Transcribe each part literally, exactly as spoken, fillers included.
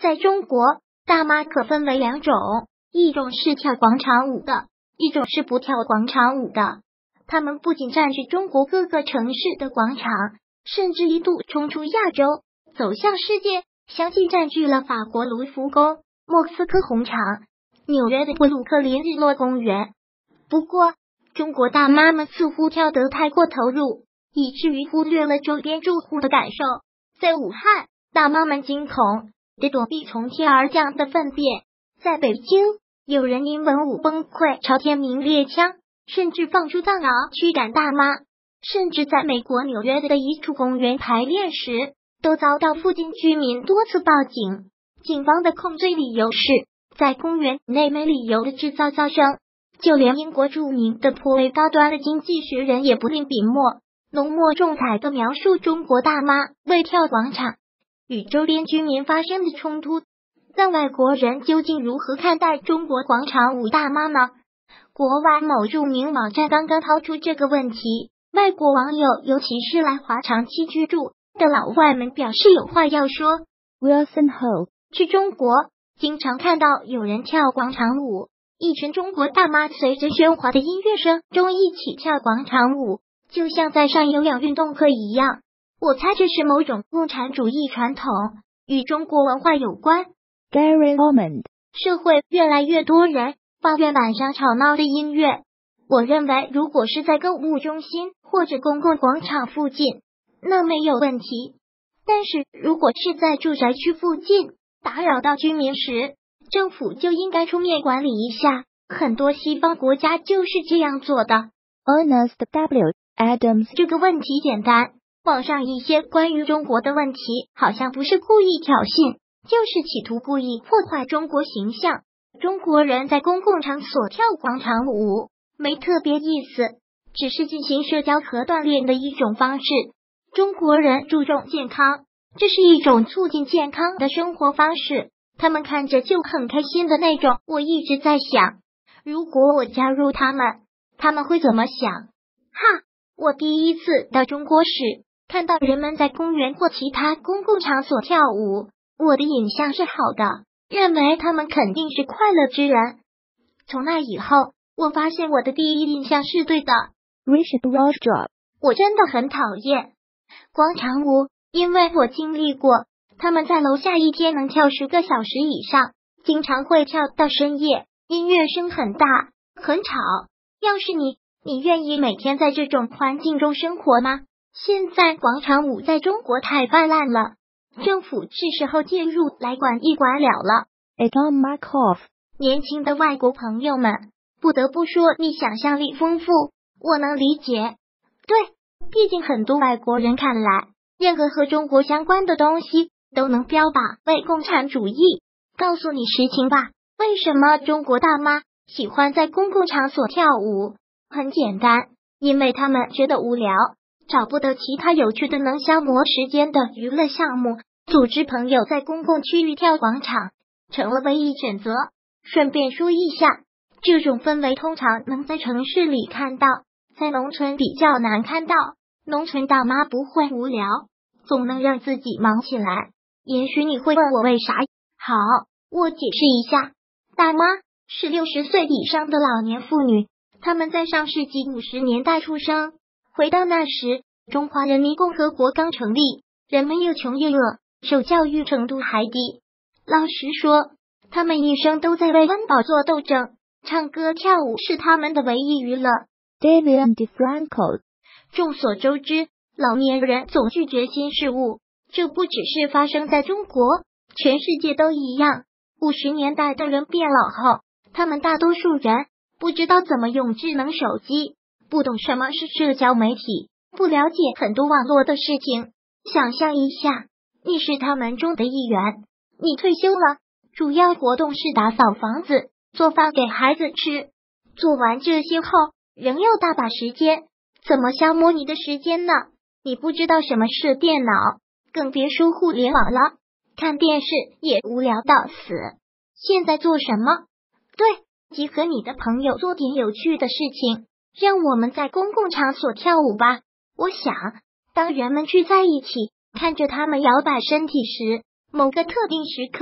在中国，大妈可分为两种，一种是跳广场舞的，一种是不跳广场舞的。他们不仅占据中国各个城市的广场，甚至一度冲出亚洲，走向世界，相继占据了法国卢浮宫、莫斯科红场、纽约的布鲁克林日落公园。不过，中国大妈们似乎跳得太过投入，以至于忽略了周边住户的感受。在武汉，大妈们惊恐得躲避从天而降的粪便；在北京，有人因文武崩溃朝天明猎枪，甚至放出藏獒驱赶大妈。甚至在美国纽约的一处公园排练时，都遭到附近居民多次报警。警方的控罪理由是在公园内没理由的制造噪声。就连英国著名的颇为高端的经济学人也不吝笔墨，浓墨重彩的描述中国大妈为跳广场与周边居民发生的冲突。但外国人究竟如何看待中国广场舞大妈呢？国外某著名网站刚刚抛出这个问题，外国网友，尤其是来华长期居住的老外们表示有话要说。 Wilson Ho 去中国经常看到有人跳广场舞，一群中国大妈随着喧哗的音乐声中一起跳广场舞，就像在上有氧运动课一样。我猜这是某种共产主义传统，与中国文化有关。 Gary Ormond 社会越来越多人抱怨晚上吵闹的音乐。我认为如果是在购物中心或者公共广场附近，那没有问题。但是如果是在住宅区附近，打扰到居民时，政府就应该出面管理一下。很多西方国家就是这样做的。 Ernest W. Adams 这个问题简单，网上一些关于中国的问题好像不是故意挑衅，就是企图故意破坏中国形象。中国人在公共场所跳广场舞没特别意思，只是进行社交和锻炼的一种方式。中国人注重健康，这是一种促进健康的生活方式，他们看着就很开心的那种。我一直在想，如果我加入他们，他们会怎么想？哈，我第一次到中国时，看到人们在公园或其他公共场所跳舞，我的印象是好的，认为他们肯定是快乐之人。从那以后，我发现我的第一印象是对的。 Richard Rosdrop 我真的很讨厌广场舞，因为我经历过，他们在楼下一天能跳十个小时以上，经常会跳到深夜，音乐声很大，很吵。要是你，你愿意每天在这种环境中生活吗？现在广场舞在中国太泛滥了，政府是时候介入来管一管了了。 Tom Markov 年轻的外国朋友们，不得不说你想象力丰富，我能理解。对，毕竟很多外国人看来，任何和中国相关的东西都能标靶为共产主义。告诉你实情吧，为什么中国大妈喜欢在公共场所跳舞？很简单，因为他们觉得无聊，找不得其他有趣的能消磨时间的娱乐项目，组织朋友在公共区域跳广场成了唯一选择。顺便说一下，这种氛围通常能在城市里看到，在农村比较难看到。农村大妈不会无聊，总能让自己忙起来。也许你会问我为啥？好，我解释一下。大妈是六十岁以上的老年妇女，她们在上世纪五十年代出生。回到那时，中华人民共和国刚成立，人们又穷又饿，受教育程度还低。老实说，他们一生都在为温饱做斗争，唱歌跳舞是他们的唯一娱乐。 David DeFranco 众所周知，老年人总拒绝新事物，这不只是发生在中国，全世界都一样。五十年代的人变老后，他们大多数人不知道怎么用智能手机，不懂什么是社交媒体，不了解很多网络的事情。想象一下，你是他们中的一员，你退休了，主要活动是打扫房子，做饭给孩子吃。做完这些后，仍有大把时间，怎么消磨你的时间呢？你不知道什么是电脑，更别说互联网了。看电视也无聊到死。现在做什么？对，集合你的朋友做点有趣的事情，让我们在公共场所跳舞吧。我想，当人们聚在一起，看着他们摇摆身体时，某个特定时刻，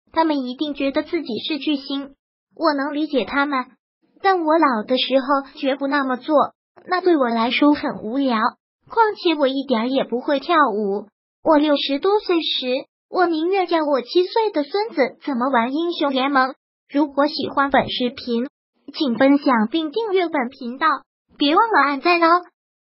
他们一定觉得自己是巨星。我能理解他们，但我老的时候绝不那么做，那对我来说很无聊。况且我一点也不会跳舞。我六十多岁时，我宁愿叫我七岁的孙子怎么玩英雄联盟。如果喜欢本视频，请分享并订阅本频道，别忘了按赞哦。